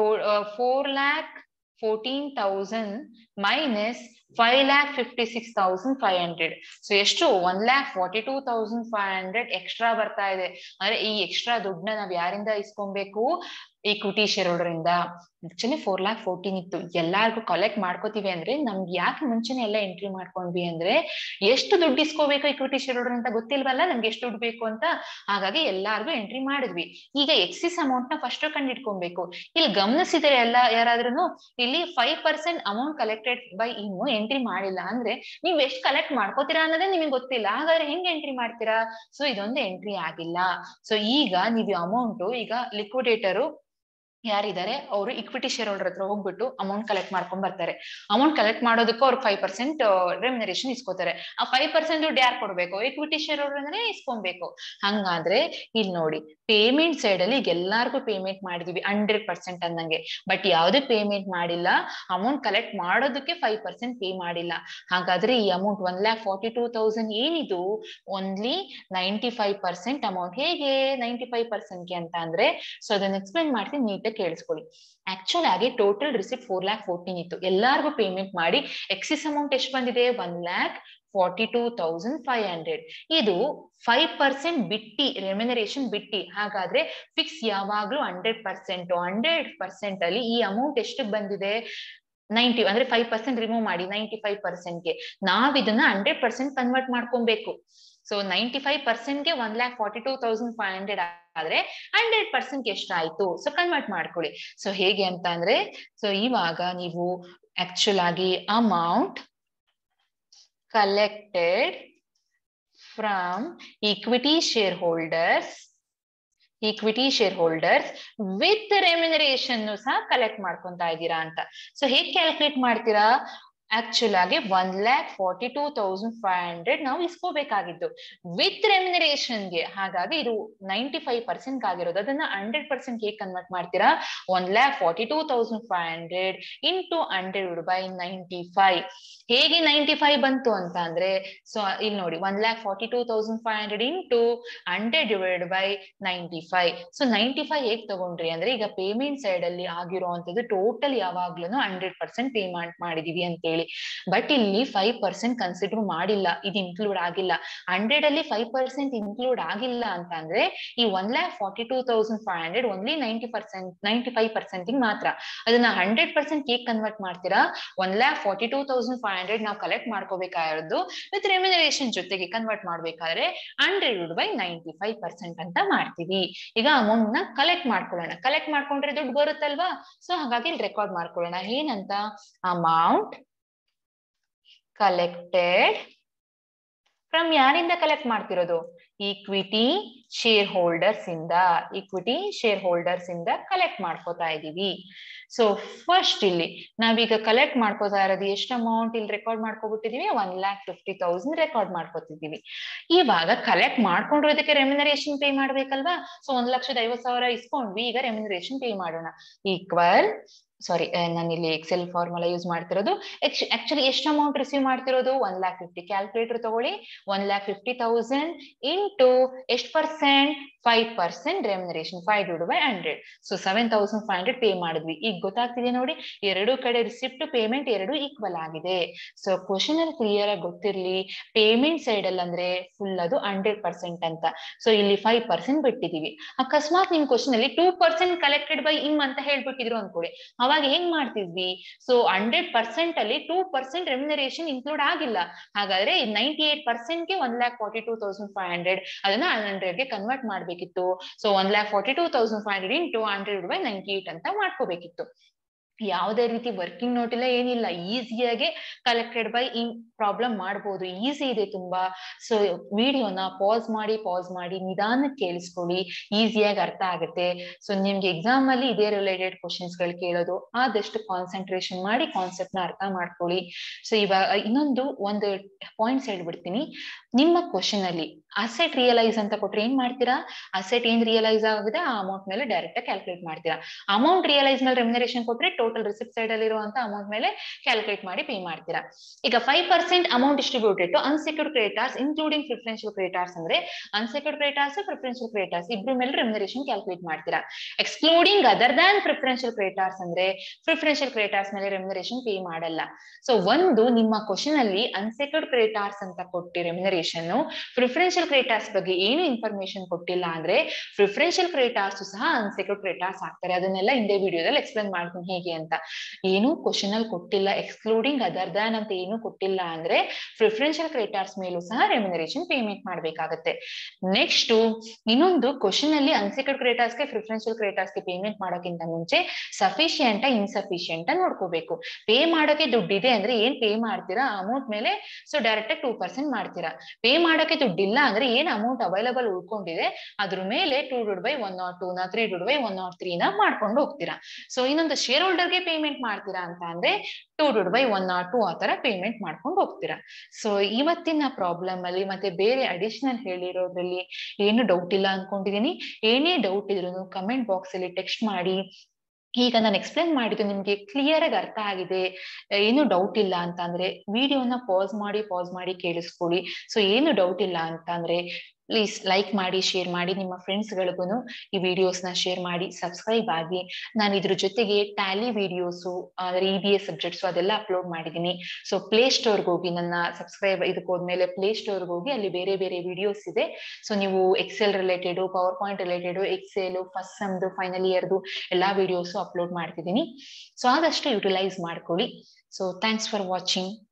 4,14,000 ಮೈನಸ್ 5,56,500. ಸೊ ಎಷ್ಟು 1,42,500 ಎಕ್ಸ್ಟ್ರಾ ಬರ್ತಾ ಇದೆ. ಅಂದ್ರೆ ಈ ಎಕ್ಸ್ಟ್ರಾ ದುಡ್ಡನ್ನ ನಾವ್ ಯಾರಿಂದ ಇಸ್ಕೊಬೇಕು, ಈಕ್ವಿಟಿ ಶೇರ್ ಹೋಲ್ಡರ್ ಇಂದ. ಆಕ್ಚುಲಿ 4,14,000 ಇತ್ತು, ಎಲ್ಲಾರ್ಗು ಕಲೆಕ್ಟ್ ಮಾಡ್ಕೋತೀವಿ ಅಂದ್ರೆ ನಮ್ಗೆ ಯಾಕೆ ಮುಂಚೆನೆ ಎಲ್ಲ ಎಂಟ್ರಿ ಮಾಡ್ಕೊಂಡ್ವಿ ಅಂದ್ರೆ, ಎಷ್ಟು ದುಡ್ಡು ಇಸ್ಕೋಬೇಕು ಈಕ್ವಿಟಿ ಶೇರ್ ಹೋಲ್ಡರ್ ಅಂತ ಗೊತ್ತಿಲ್ವಲ್ಲ ನಮ್ಗೆ ಎಷ್ಟು ದುಡ್ಡು ಬೇಕು ಅಂತ, ಹಾಗಾಗಿ ಎಲ್ಲಾರ್ಗು ಎಂಟ್ರಿ ಮಾಡಿದ್ವಿ. ಈಗ ಎಕ್ಸಿಸ್ ಅಮೌಂಟ್ ನ ಫಸ್ಟ್ ಕಂಡು ಇಟ್ಕೊಬೇಕು. ಇಲ್ಲಿ ಗಮನಿಸಿದ್ರೆ ಎಲ್ಲ ಯಾರಾದ್ರೂ ಇಲ್ಲಿ 5% ಅಮೌಂಟ್ ಕಲೆಕ್ಟೆಡ್ ಬೈ ಇನ್ನು ಎಂಟ್ರಿ ಮಾಡಿಲ್ಲ ಅಂದ್ರೆ ನೀವ್ ಎಷ್ಟು ಕಲೆಕ್ಟ್ ಮಾಡ್ಕೋತೀರಾ ಅನ್ನೋದೇ ನಿಮಗೆ ಗೊತ್ತಿಲ್ಲ. ಹಾಗಾದ್ರೆ ಹೆಂಗ್ ಎಂಟ್ರಿ ಮಾಡ್ತೀರಾ? ಸೊ ಇದೊಂದು ಎಂಟ್ರಿ ಆಗಿಲ್ಲ. ಸೊ ಈಗ ನೀವು ಅಮೌಂಟ್, ಈಗ ಲಿಕ್ವಿಡೇಟರು ಯಾರಿದ್ದಾರೆ ಅವರು ಇಕ್ವಿಟಿ ಶೇರ್ ಹೋಲ್ಡರ್ ಹತ್ರ ಹೋಗ್ಬಿಟ್ಟು ಅಮೌಂಟ್ ಕಲೆಕ್ಟ್ ಮಾಡ್ಕೊಂಡ್ ಬರ್ತಾರೆ. ಅಮೌಂಟ್ ಕಲೆಕ್ಟ್ ಮಾಡೋದಕ್ಕೂ ಅವ್ರು 5% ರೆಮ್ಯುನರೇಷನ್ ಇಸ್ಕೋತಾರೆ. ಆ 5% ದುಡ್ಡು ಯಾರು ಕೊಡ್ಬೇಕು, ಇಕ್ವಿಟಿ ಶೇರ್ ಹೋಲ್ಡರ್ ಅಂದ್ರೆ ಇಸ್ಕೊಬೇಕು. ಹಂಗಾದ್ರೆ ಇಲ್ಲಿ ನೋಡಿ, ಪೇಮೆಂಟ್ ಸೈಡ್ ಅಲ್ಲಿ ಈಗ ಎಲ್ಲಾರ್ಗು ಪೇಮೆಂಟ್ ಮಾಡಿದೀವಿ 100% ಅನ್ನಂಗೆ. ಬಟ್ ಯಾವ್ದು ಪೇಮೆಂಟ್ ಮಾಡಿಲ್ಲ, ಅಮೌಂಟ್ ಕಲೆಕ್ಟ್ ಮಾಡೋದಕ್ಕೆ 5% ಪೇ ಮಾಡಿಲ್ಲ. ಹಾಗಾದ್ರೆ ಈ ಅಮೌಂಟ್ 1,42,000 ಏನಿದು ಓನ್ಲಿ 95% ಅಮೌಂಟ್. ಹೇಗೆ 95%ಗೆ ಅಂತ ಅಂದ್ರೆ, ಸೊ ಅದನ್ನ ಎಕ್ಸ್ಪ್ಲೈನ್ ಮಾಡ್ತೀನಿ, ನೀಟಾಗಿ ಕೇಳಿಸ್ಕೊಳ್ಳಿ. ಆಕ್ಚುಲ್ ಆಗಿ ಟೋಟಲ್ ರಿಸಿಪ್ಟ್ 4,14,000 ಇತ್ತು, ಎಲ್ಲಾರ್ಗು ಪೇಮೆಂಟ್ ಮಾಡಿ ಎಕ್ಸಿಸ್ ಅಮೌಂಟ್ ಎಷ್ಟು ಬಂದಿದೆ 1,42,500. ಇದು 5% ಬಿಟ್ಟಿ, ರೆಮ್ಯುನರೇಷನ್ ಬಿಟ್ಟಿ. ಹಾಗಾದ್ರೆ ಫಿಕ್ಸ್ ಯಾವಾಗ್ಲೂ 100%. 100% ಅಲ್ಲಿ ಈ ಅಮೌಂಟ್ ಎಷ್ಟು ಬಂದಿದೆ 90, ಅಂದ್ರೆ 5% ರಿಮೂವ್ ಮಾಡಿ 95%ಗೆ ನಾವ್ ಇದನ್ನ 100% ಕನ್ವರ್ಟ್ ಮಾಡ್ಕೊಬೇಕು. ಸೊ 95%ಗೆ 1,42,500 ಆದ್ರೆ 100% ಎಷ್ಟಾಯ್ತು, ಸೊ ಕನ್ವರ್ಟ್ ಮಾಡ್ಕೊಳ್ಳಿ. ಸೊ ಹೇಗೆ ಅಂತ ಅಂದ್ರೆ, ಸೊ ಇವಾಗ ನೀವು ಆಕ್ಚುಲ್ ಆಗಿ amount collected from equity shareholders with remuneration ಸಹ ಕಲೆಕ್ಟ್ ಮಾಡ್ಕೊಂತಾ ಇದ್ದೀರಾ ಅಂತ. ಸೊ ಹೇಗೆ ಕ್ಯಾಲ್ಕುಲೇಟ್ ಮಾಡ್ತೀರಾ? ಆಕ್ಚುಲ್ ಆಗಿ 1,42,500 ನಾವು ಇಸ್ಕೋಬೇಕಾಗಿತ್ತು ವಿತ್ ರೆಮ್ಯುನರೇಷನ್ಗೆ. ಹಾಗಾಗಿ ಇದು 95% ಆಗಿರೋದು. ಅದನ್ನ 100% ಹೇಗೆ ಕನ್ವರ್ಟ್ ಮಾಡ್ತೀರಾ? 1,42,500 ಇಂಟು 100/95. ಹೇಗೆ 95 ಬಂತು ಅಂತ ಅಂದ್ರೆ, ಸೊ ಇಲ್ಲಿ ನೋಡಿ 1,42,500 ಇಂಟು 100/95. ಸೊ 95 ಹೇಗೆ ತಗೊಂಡ್ರಿ ಅಂದ್ರೆ, ಈಗ ಪೇಮೆಂಟ್ ಸೈಡ್ ಅಲ್ಲಿ ಆಗಿರುವಂತದ್ದು ಟೋಟಲ್ ಯಾವಾಗ್ಲೂ 100% ಪೇಮೆಂಟ್ ಮಾಡಿದೀವಿ ಅಂತೇಳಿ. ಬಟ್ ಇಲ್ಲಿ 5% ಕನ್ಸಿಡರ್ ಮಾಡಿಲ್ಲ, ಇದು ಇನ್ಕ್ಲೂಡ್ ಆಗಿಲ್ಲ. 100 ಅಲ್ಲಿ 5% ಇನ್ಕ್ಲೂಡ್ ಆಗಿಲ್ಲ ಅಂತ ಅಂದ್ರೆ ಈ 1,42,500 ಓನ್ಲಿ 95% ಮಾತ್ರ. ಅದನ್ನ 100% ಹೇಗೆ ಕನ್ವರ್ಟ್ ಮಾಡ್ತೀರಾ? 1,42,500 ನಾವು ಕಲೆಕ್ಟ್ ಮಾಡ್ಕೋಬೇಕಾಗಿರೋದು ವಿತ್ ರೆಮ್ಯುನರೇಷನ್ ಜೊತೆಗೆ ಕನ್ವರ್ಟ್ ಮಾಡ್ಬೇಕಾದ್ರೆ 100/95% ಅಂತ ಮಾಡ್ತೀವಿ. ಈಗ ಅಮೌಂಟ್ ನ ಕಲೆಕ್ಟ್ ಮಾಡ್ಕೊಳ್ಳೋಣ. ಕಲೆಕ್ಟ್ ಮಾಡ್ಕೊಂಡ್ರೆ ದುಡ್ಡು ಬರುತ್ತಲ್ವಾ? ಸೊ ಹಾಗಾಗಿ ಇಲ್ಲಿ ರೆಕಾರ್ಡ್ ಮಾಡ್ಕೊಳ್ಳೋಣ. ಏನಂತ? ಅಮೌಂಟ್ ಕಲೆಕ್ಟೆಡ್ ಫ್ರಮ್ ಯಾರಿಂದ ಕಲೆಕ್ಟ್ ಮಾಡ್ತಿರೋದು? ಈಕ್ವಿಟಿ ಶೇರ್ ಹೋಲ್ಡರ್ಸ್ ಇಂದ ಕಲೆಕ್ಟ್ ಮಾಡ್ಕೋತಾ ಇದೀವಿ. ಸೊ ಫಸ್ಟ್ ಇಲ್ಲಿ ನಾವೀಗ ಕಲೆಕ್ಟ್ ಮಾಡ್ಕೋತಾ ಇರೋದು ಎಷ್ಟು ಅಮೌಂಟ್ ಇಲ್ಲಿ ರೆಕಾರ್ಡ್ ಮಾಡ್ಕೊಬಿಟ್ಟಿದೀವಿ? 1,50,000 ರೆಕಾರ್ಡ್ ಮಾಡ್ಕೋತಿದೀವಿ. ಇವಾಗ ಕಲೆಕ್ಟ್ ಮಾಡ್ಕೊಂಡಿರೋದಕ್ಕೆ ರೆಮ್ಯುನರೇಷನ್ ಪೇ ಮಾಡ್ಬೇಕಲ್ವಾ? ಸೊ 1,50,000 ಇಸ್ಕೊಂಡ್ವಿ, ಈಗ ರೆಮ್ಯುನರೇಷನ್ ಪೇ ಮಾಡೋಣ. ಈಕ್ವಲ್ ನಾನು ಇಲ್ಲಿ ಎಕ್ಸೆಲ್ ಫಾರ್ಮುಲಾ ಯೂಸ್ ಮಾಡ್ತಿರೋದು. ಆಕ್ಚುಲಿ ಎಷ್ಟು ಅಮೌಂಟ್ ರಿಸೀವ್ ಮಾಡ್ತಿರೋದು? 1,50,000. ಕ್ಯಾಲ್ಕುಲೇಟರ್ ತಗೊಳ್ಳಿ. 1,50,000 ಇಂಟು ಎಷ್ಟು ಪರ್ಸೆಂಟ್? 5% ರೆಮ್ಯುನರೇಷನ್, 5/100. ಸೊ 7,500 ಪೇ ಮಾಡಿದ್ವಿ. ಈಗ ಗೊತ್ತಾಗ್ತಿದೆ ನೋಡಿ, ಎರಡು ಕಡೆ ರಿಸಿಪ್ಟ್ ಪೇಮೆಂಟ್ ಎರಡು ಈಕ್ವಲ್ ಆಗಿದೆ. ಸೊ ಕ್ವಶನ್ ಅಲ್ಲಿ ಕ್ಲಿಯರ್ ಆಗಿ ಗೊತ್ತಿರ್ಲಿ, ಪೇಮೆಂಟ್ ಸೈಡ್ ಅಲ್ಲಿ ಅಂದ್ರೆ ಫುಲ್ ಅದು 100% ಅಂತ. ಸೊ ಇಲ್ಲಿ 5% ಬಿಟ್ಟಿದೀವಿ. ಅಕಸ್ಮಾತ್ ನಿಮ್ ಕ್ವಶನ್ ಅಲ್ಲಿ 2% ಕಲೆಕ್ಟೆಡ್ ಬೈ ಇಮ್ ಅಂತ ಹೇಳ್ಬಿಟ್ಟಿದ್ರು ಅನ್ಕೊಳ್ಳಿ, ಅವಾಗ ಹೆಂಗ್ ಮಾಡ್ತಿದ್ವಿ? ಸೊ 100% ಅಲ್ಲಿ 2% ರೆಮ್ಯುನರೇಷನ್ ಇನ್ಕ್ಲೂಡ್ ಆಗಿಲ್ಲ. ಹಾಗಾದ್ರೆ 98%ಗೆ 1,42,500 ಅದನ್ನ 100ಗೆ ಕನ್ವರ್ಟ್ ಮಾಡ್ಬೇಕಿತ್ತು. ಸೊ 1,42,500 ಇಂಟು 100/98 ಅಂತ ಮಾಡ್ಕೋಬೇಕಿತ್ತು. ಯಾವುದೇ ರೀತಿ ವರ್ಕಿಂಗ್ ನೋಟ್ ಇಲ್ಲ, ಏನಿಲ್ಲ. ಈಸಿಯಾಗಿ ಕಲೆಕ್ಟೆಡ್ ಬೈ ಇನ್ ಪ್ರಾಬ್ಲಮ್ ಮಾಡ್ಬೋದು. ಈಸಿ ಇದೆ ತುಂಬಾ. ಸೊ ವಿಡಿಯೋನ ಪಾಸ್ ಮಾಡಿ ನಿಧಾನಕ್ಕೆ ಕೇಳಿಸ್ಕೊಳ್ಳಿ, ಈಸಿಯಾಗಿ ಅರ್ಥ ಆಗುತ್ತೆ. ಸೊ ನಿಮ್ಗೆ ಎಕ್ಸಾಮ್ ಅಲ್ಲಿ ಇದೇ ರಿಲೇಟೆಡ್ ಕ್ವಶನ್ಸ್ ಗಳು ಕೇಳೋದು, ಆದಷ್ಟು ಕಾನ್ಸಂಟ್ರೇಷನ್ ಮಾಡಿ ಕಾನ್ಸೆಪ್ಟ್ ನ ಅರ್ಥ ಮಾಡ್ಕೊಳ್ಳಿ. ಸೊ ಇವಾಗ ಒಂದು ಪಾಯಿಂಟ್ಸ್ ಹೇಳ್ಬಿಡ್ತೀನಿ. ನಿಮ್ಮ ಕ್ವಶನ್ ಅಲ್ಲಿ ಅಸೆಟ್ ರಿಯಲೈಸ್ ಅಂತ ಕೊಟ್ರೆ ಏನ್ ಮಾಡ್ತೀರಾ? ಅಸೆಟ್ ಏನ್ ರಿಯಲೈಸ್ ಆಗಿದೆ ಆ ಅಮೌಂಟ್ ಮೇಲೆ ಡೈರೆಕ್ಟ್ ಕ್ಯಾಲ್ಕುಲೇಟ್ ಮಾಡ್ತೀರಾ. ಅಮೌಂಟ್ ರಿಯಲೈಸ್ ಮೇಲೆ ರೆಮ್ಯುನರೇಷನ್ ಕೊಟ್ರೆ ಟೋಟಲ್ ರಿಸಿಪ್ಟ್ ಸೈಡ್ ಅಲ್ಲಿ ಇರುವಂತ ಅಮೌಂಟ್ ಮೇಲೆ ಕ್ಯಾಲ್ಕುಲೇಟ್ ಮಾಡಿ ಪೇ ಮಾಡ್ತೀರಾ. ಈಗ 5% amount distributed to unsecured creditors including preferential creditors ಅಂದ್ರೆ ಅನ್ಸೆಕ್ಯೂರ್ಡ್ ಕ್ರೆಡಿಟರ್ಸ್, ಪ್ರಿಫರೆನ್ಷಿಯಲ್ ಕ್ರೆಡಿಟರ್ಸ್ ಇಬ್ರು ಮೇಲೆ ರೆಮ್ಯುನರೇಷನ್ ಕ್ಯಾಲ್ಕುಲೇಟ್ ಮಾಡ್ತೀರಾ. Excluding other than preferential creditors ಅಂದ್ರೆ ಪ್ರಿಫರೆನ್ಷಿಯಲ್ ಕ್ರೆಡಿಟರ್ಸ್ ಮೇಲೆ ರೆಮ್ಯುನರೇಷನ್ ಪೇ ಮಾಡಲ್ಲ. ಸೊ ಒಂದು ನಿಮ್ಮ ಕ್ವಶನ್ ಅಲ್ಲಿ ಅನ್ಸೆಕ್ಯೂರ್ಡ್ ಕ್ರೆಡಿಟರ್ಸ್ ಅಂತ ಕೊಟ್ಟಿ ರೆಮ್ಯುನರೇಷನ್, ಪ್ರಿಫರೆನ್ಷಿಯಲ್ ಕ್ರೆಡಿಟರ್ಸ್ ಬಗ್ಗೆ ಏನು ಇನ್ಫಾರ್ಮೇಶನ್ ಕೊಟ್ಟಿಲ್ಲ ಅಂದ್ರೆ ಪ್ರಿಫರೆನ್ಷಿಯಲ್ ಕ್ರೆಡಿಟರ್ಸ್ ಸಹ ಅನ್ಸೆಕ್ಯೂರ್ಡ್ ಕ್ರೆಡಿಟರ್ಸ್ ಆಗ್ತಾರೆ. ಅದನ್ನೆಲ್ಲ ಹಿಂದೆ ವಿಡಿಯೋದಲ್ಲಿ ಎಕ್ಸ್ಪ್ಲೇನ್ ಮಾಡ್ತೀನಿ ಹೇಗೆ ಅಂತ. ಏನು ಕ್ವಶನ್ ಅಲ್ಲಿ ಕೊಟ್ಟಿಲ್ಲ, ಎಕ್ಸ್ಕ್ಲೂಡಿಂಗ್ ಅದರ್ ದಾನ್ ಅಂತ ಏನು ಕೊಟ್ಟಿಲ್ಲ ಅಂದ್ರೆ ಪ್ರಿಫರೆನ್ಷಿಯಲ್ ಕ್ರೆಡಿಟರ್ಸ್ ಮೇಲೂ ಸಹ ರೆಮ್ಯುನರೇಷನ್ ಪೇಮೆಂಟ್ ಮಾಡ್ಬೇಕಾಗತ್ತೆ. ನೆಕ್ಸ್ಟ್ ಇನ್ನೊಂದು ಕ್ವಶನ್ ಅಲ್ಲಿ ಅನ್ಸೆಕ್ಯೂರ್ಡ್ ಕ್ರೆಡಿಟರ್ಸ್ಗೆ ಪ್ರಿಫರೆನ್ಷಿಯಲ್ ಕ್ರೆಡಿಟರ್ಸ್ಗೆ ಪೇಮೆಂಟ್ ಮಾಡೋಕ್ಕಿಂತ ಮುಂಚೆ ಸಫಿಶಿಯಂಟ್ ಇನ್ಸಫಿಶಿಯಂಟ್ ನೋಡ್ಕೋಬೇಕು. ಪೇ ಮಾಡೋಕೆ ದುಡ್ಡಿದೆ ಅಂದ್ರೆ ಏನ್ ಪೇ ಮಾಡ್ತೀರಾ ಅಮೌಂಟ್ ಮೇಲೆ, ಸೊ ಡೈರೆಕ್ಟ್ 2% ಮಾಡ್ತೀರಾ. ಪೇ ಮಾಡೋಕೆ ದುಡ್ಡಿಲ್ಲ ಅಂದ್ರೆ ಏನ್ ಅಮೌಂಟ್ ಅವೈಲಬಲ್ ಉಳ್ಕೊಂಡಿದೆ ಅದ್ರ ಮೇಲೆ 2/102 ನ 3/103 ನ ಮಾಡ್ಕೊಂಡು ಹೋಗ್ತೀರಾ. ಸೊ ಇನ್ನೊಂದು ಶೇರ್ ಹೋಲ್ಡರ್ಗೆ ಪೇಮೆಂಟ್ ಮಾಡ್ತೀರಾ ಅಂತ ಅಂದ್ರೆ 2/102 ಆ ತರ ಪೇಮೆಂಟ್ ಮಾಡ್ಕೊಂಡು ಹೋಗ್ತೀರಾ. ಸೊ ಇವತ್ತಿನ ಪ್ರಾಬ್ಲಮ್ ಅಲ್ಲಿ ಮತ್ತೆ ಬೇರೆ ಅಡಿಷನಲ್ ಹೇಳಿರೋದ್ರಲ್ಲಿ ಏನು ಡೌಟ್ ಇಲ್ಲ ಅನ್ಕೊಂಡಿದೀನಿ. ಏನೇ ಡೌಟ್ ಇದ್ರು ಕಮೆಂಟ್ ಬಾಕ್ಸ್ ಅಲ್ಲಿ ಟೆಕ್ಸ್ಟ್ ಮಾಡಿ. ಈಗ ನಾನು ಎಕ್ಸ್ಪ್ಲೇನ್ ಮಾಡಿದ್ದು ನಿಮ್ಗೆ ಕ್ಲಿಯರ್ ಆಗಿ ಅರ್ಥ ಆಗಿದೆ, ಏನು ಡೌಟ್ ಇಲ್ಲ ಅಂತ ಅಂದ್ರೆ ವಿಡಿಯೋನ ಪಾಸ್ ಮಾಡಿ ಕೇಳಿಸ್ಕೊಳ್ಳಿ. ಸೊ ಏನು ಡೌಟ್ ಇಲ್ಲ ಅಂತ ಅಂದ್ರೆ ಪ್ಲೀಸ್ ಲೈಕ್ ಮಾಡಿ, ಶೇರ್ ಮಾಡಿ, ನಿಮ್ಮ ಫ್ರೆಂಡ್ಸ್ ಗಳಿಗೂ ಈ ವಿಡಿಯೋಸ್ ನ ಶೇರ್ ಮಾಡಿ, ಸಬ್ಸ್ಕ್ರೈಬ್ ಆಗಿ. ನಾನು ಇದ್ರ ಜೊತೆಗೆ ಟ್ಯಾಲಿ ವಿಡಿಯೋಸು ಅಂದ್ರೆ EBS ಸಬ್ಜೆಕ್ಟ್ಸ್ ಅದೆಲ್ಲ ಅಪ್ಲೋಡ್ ಮಾಡಿದೀನಿ. ಸೊ ಪ್ಲೇ ಸ್ಟೋರ್ಗೆ ಹೋಗಿ, ನನ್ನ ಸಬ್ಸ್ಕ್ರೈಬ್ ಇದಕ್ಕೆ ಹೋದ್ಮೇಲೆ ಪ್ಲೇ ಸ್ಟೋರ್ಗೆ ಹೋಗಿ ಅಲ್ಲಿ ಬೇರೆ ಬೇರೆ ವಿಡಿಯೋಸ್ ಇದೆ. ಸೊ ನೀವು excel related, power point related, excel first ಸೆಮ್ದು ಫೈನಲ್ ಇಯರ್ದು ಎಲ್ಲಾ ವಿಡಿಯೋಸ್ ಅಪ್ಲೋಡ್ ಮಾಡ್ತಿದ್ದೀನಿ. ಸೊ ಆದಷ್ಟು ಯುಟಿಲೈಸ್ ಮಾಡ್ಕೊಳ್ಳಿ. So thanks for watching.